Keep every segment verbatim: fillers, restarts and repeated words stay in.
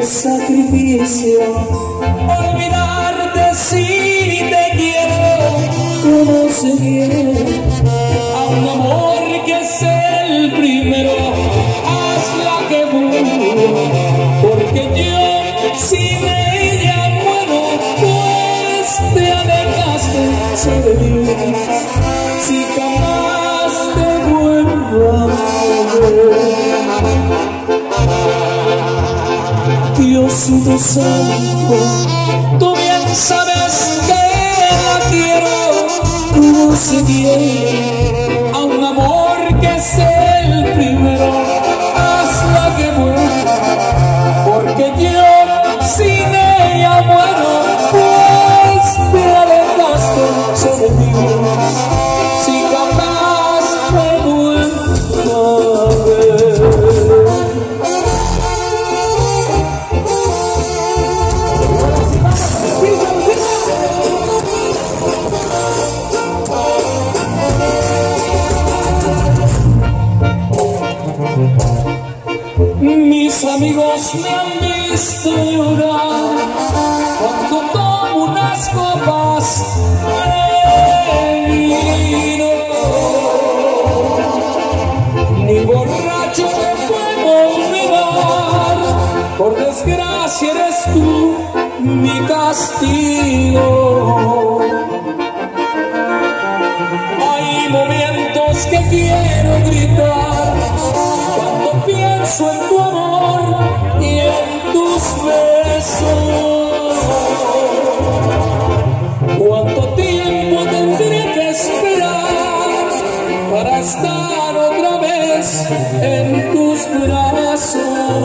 qué sacrificio olvidarte si te quiero, como se quiere a un amor que es el primero. Hazla que muero, porque yo sin ella muero, pues te alejaste de mí, si jamás te vuelvo a ver. Diosito santo, tú bien sabes que la quiero, como se quiere a un amor que es el primero. Hazla que muera, porque yo sin ella muero, pues te alejaste de mí, si jamás me vuelvo a ver. Mis amigos me han visto llorar cuando tomo unas copas de vino. Ni borracho te puedo olvidar, por desgracia eres tú mi castigo. Hay momentos que quiero gritar cuando pienso en tu amor y en tus besos. ¿Cuánto tiempo tendré que esperar para estar otra vez en tus brazos?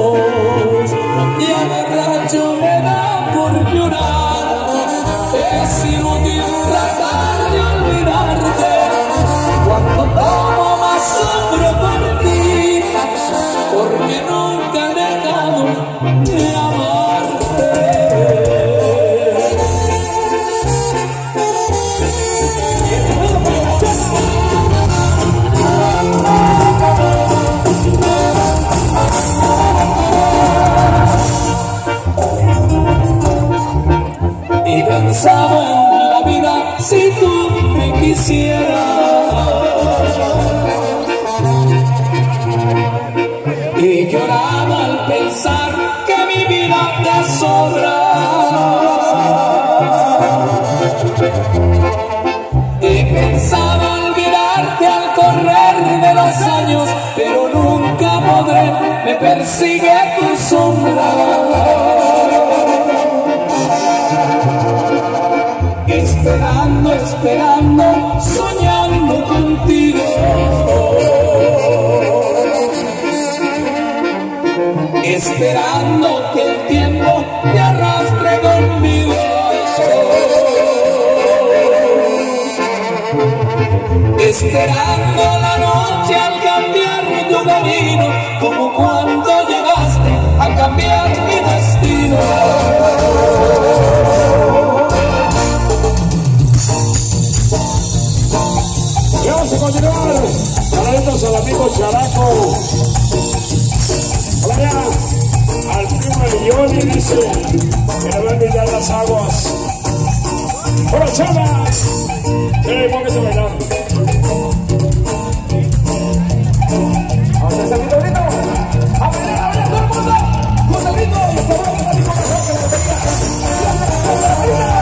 Y agarracho me da por llorar, es inútil tratar de olvidarte. Cuando tomo más sufro por ti, porque nunca he dejado de amarte. Y pensaba en la vida si tú me quisieras, y lloraba al pensar que mi vida te sobra. Y pensaba olvidarte al correr de los años, pero nunca podré, me persigue tu sombra. Esperando, esperando, soñando contigo, esperando que el tiempo te arrastre conmigo, esperando la noche al cambiar tu camino, como cuando llegaste a cambiar mi destino. Y vamos a continuar. Saludos al amigo Characo. Hola, al primo de Yoli dice que le va a invitar las aguas. ¡Hola, chavas! ¡Eh, póngase a bailar! ¡Vamos a ese grito, grito! ¡A bailar, a bailar todo el mundo! ¡Con el grito! ¡Y se va a bailar con mejor que la batería!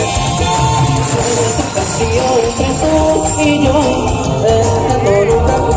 Entre tú y yo, dejando nunca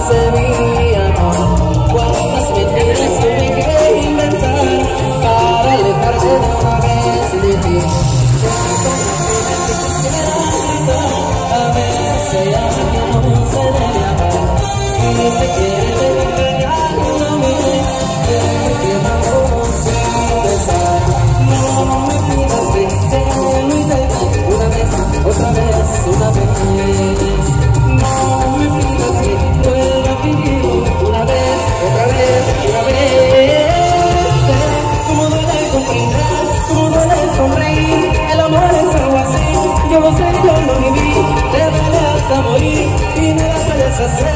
yo lo sé, yo lo viví, te duele hasta morir y me la puedes hacer.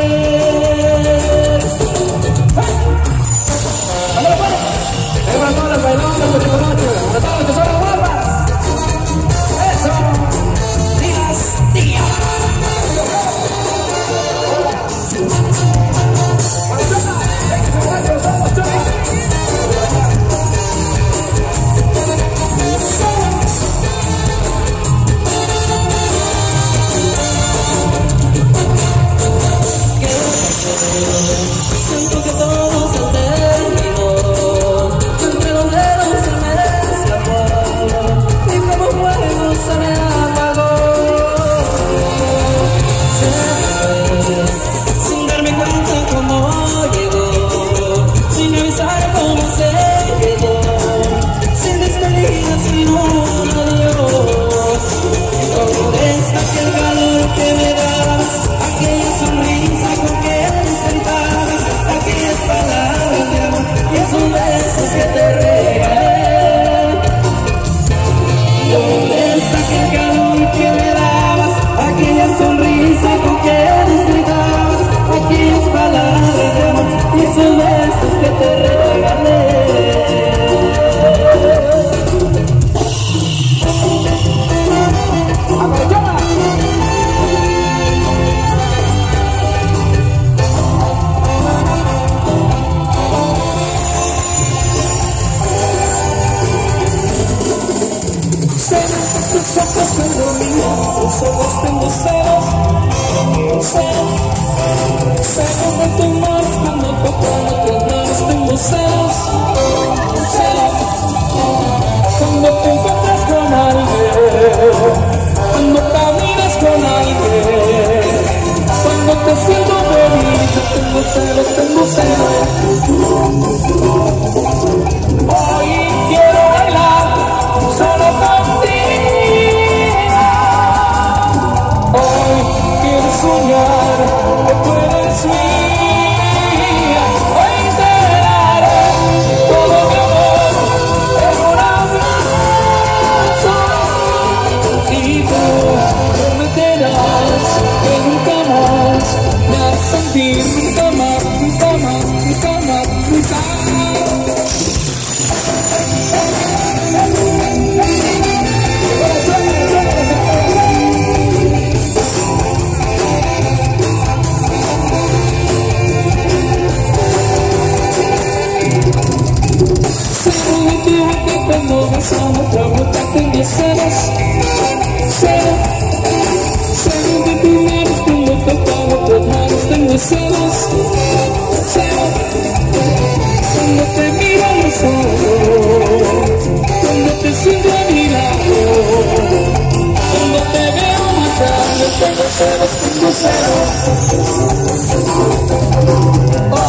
¡Vamos, vamos! ¡Venga, todas las bailonas, por esta noche! ¡Para todas las que son guapas! ¡Eso! ¡Días, días! Siento que todo se terminó, entre los dedos se me escapó y como fuego se me apagó. Se fue sin darme cuenta cómo llegó, sin avisar cómo se quedó, sin despedida, sin un adiós. Todo es aquel calor que me dabas, aquella sonrisa con que gritabas, aquellas palabras de amor y esos besos que te regalé. ¿Dónde está aquel calor que me dabas, aquella sonrisa con que gritabas, aquellas palabras de amor y esos besos que te regalé? Tus ojos cuando miran, tus ojos tengo celos, celos, celos de tus manos cuando tocan otras manos, tengo celos, celos, cuando te encuentras con alguien, cuando caminas con alguien, cuando te siento feliz, yo tengo celos, tengo celos. Hoy quiero bailar solo contigo. Soñar que tú eres mía, hoy te daré todo mi amor en un abrazo y tú prometerás que nunca más me harás sentir, nunca más, nunca más, nunca más, nunca más. Cuando besamos, pregunta, tengo celos, celos, celos de tus manos, cuando tocamos tus manos, tengo celos, celos, cuando te miro a los ojos, cuando te siento a mi lado, cuando te veo matar, yo tengo celos, tengo celos. Oh.